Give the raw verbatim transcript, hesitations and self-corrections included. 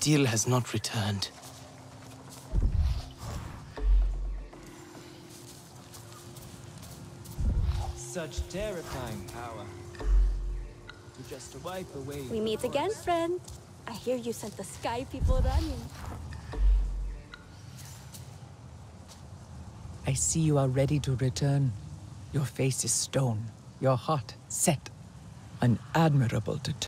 steel has not returned. Such terrifying power. To just wipe away. We meet again, friend. I hear you sent the sky people running. I see you are ready to return. Your face is stone, your heart set. An admirable determination.